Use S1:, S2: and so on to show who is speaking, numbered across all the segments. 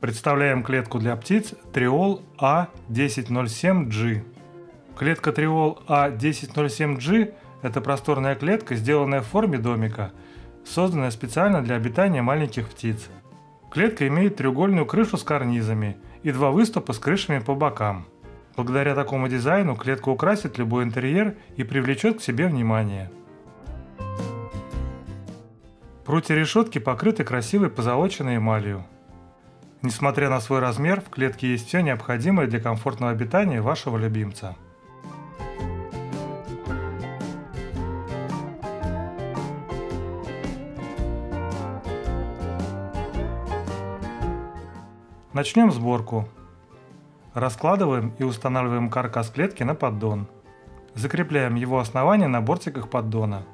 S1: Представляем клетку для птиц Triol A1007G. Клетка Triol A1007G – это просторная клетка, сделанная в форме домика, созданная специально для обитания маленьких птиц. Клетка имеет треугольную крышу с карнизами и два выступа с крышами по бокам. Благодаря такому дизайну клетка украсит любой интерьер и привлечет к себе внимание. Прутья решетки покрыты красивой позолоченной эмалью. Несмотря на свой размер, в клетке есть все необходимое для комфортного обитания вашего любимца. Начнем сборку. Раскладываем и устанавливаем каркас клетки на поддон. Закрепляем его основание на бортиках поддона.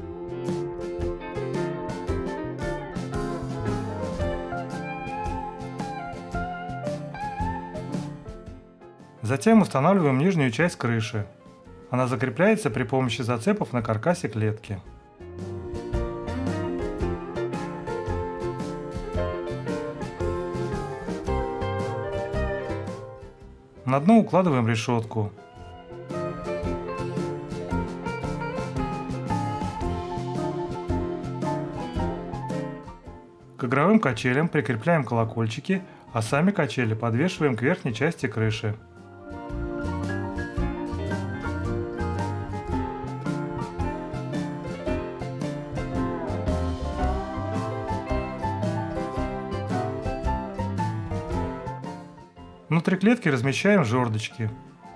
S1: Затем устанавливаем нижнюю часть крыши. Она закрепляется при помощи зацепов на каркасе клетки. На дно укладываем решетку. К игровым качелям прикрепляем колокольчики, а сами качели подвешиваем к верхней части крыши. Внутри клетки размещаем жердочки.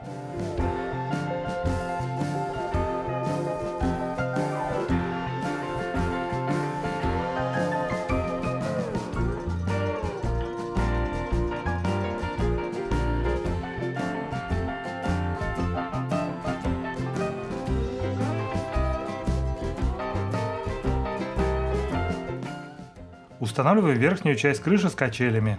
S1: Устанавливаем верхнюю часть крыши с качелями.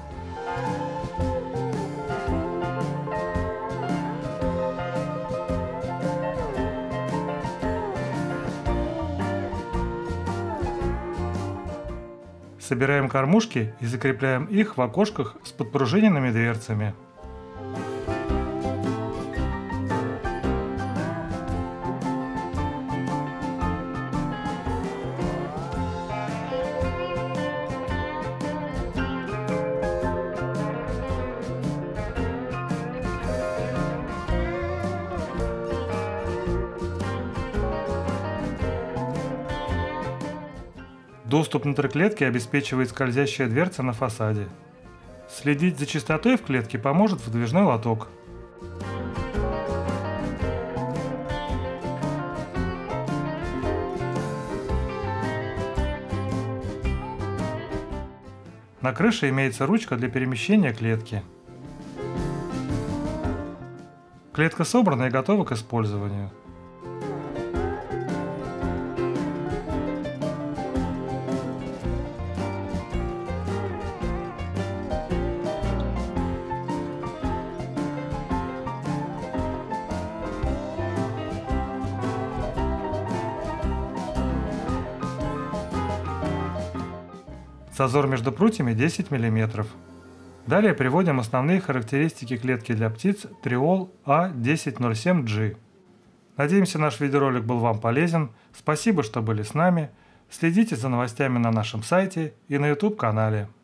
S1: Собираем кормушки и закрепляем их в окошках с подпружиненными дверцами. Доступ внутрь клетки обеспечивает скользящая дверца на фасаде. Следить за чистотой в клетке поможет выдвижной лоток. На крыше имеется ручка для перемещения клетки. Клетка собрана и готова к использованию. Зазор между прутьями 10 мм. Далее приводим основные характеристики клетки для птиц Triol A1007G. Надеемся, наш видеоролик был вам полезен. Спасибо, что были с нами. Следите за новостями на нашем сайте и на YouTube канале.